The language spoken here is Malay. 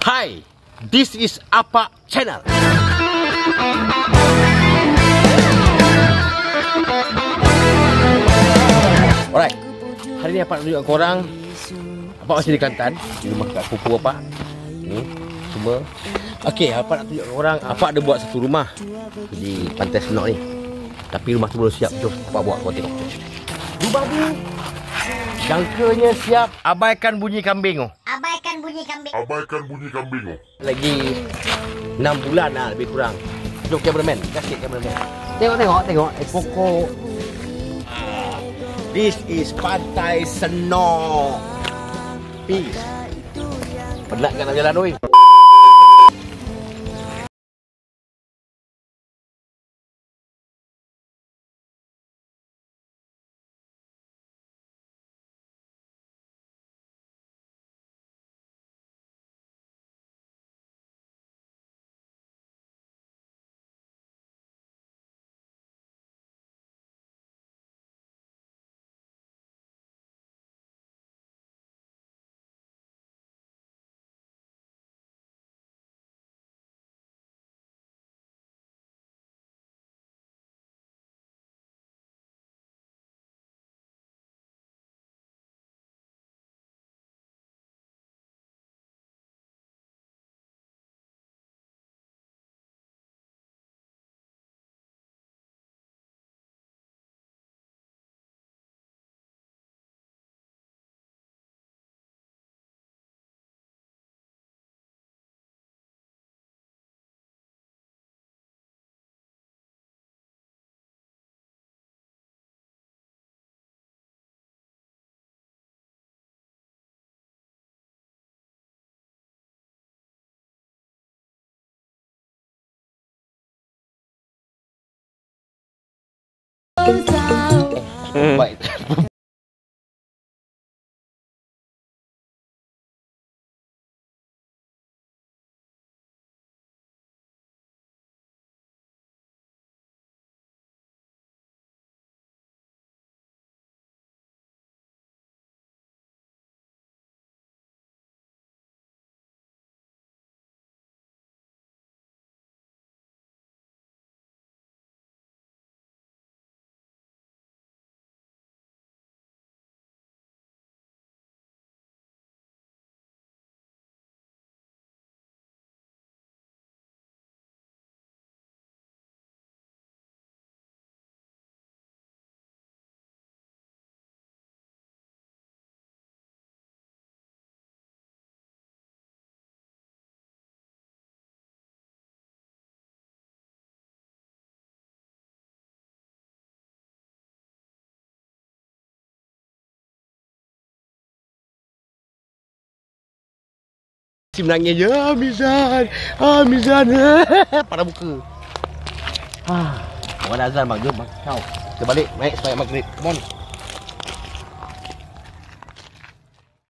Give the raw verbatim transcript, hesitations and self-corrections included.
Hi, this is Apa Channel. Alright, hari ni Apa nak tunjuk korang. Apa masih di Kelantan, di rumah kat pupu Apa. Ni semua. Okey, Apa nak tunjuk korang. Apa ada buat satu rumah di Pantai Senok ni. Tapi rumah tu belum siap. Jom Apa buat, korang tengok. Rumah ni jangkanya siap. Abaikan bunyi kambing tu. Abaikan bunyi kambing. Abaikan bunyi kambing tu. Lagi enam bulan lah lebih kurang. Jom cameraman, kasih cameraman. Tengok tengok tengok eh, pokok. Ah, this is Pantai Senok. Peace. Penat kan nak jalan oi. Hmm. Baik. Si menangis je, Mizan, ah Mizan, pada muka. Ah, orang azan bang, jom bang, kau. Kita balik, naik supaya maghrib, come on.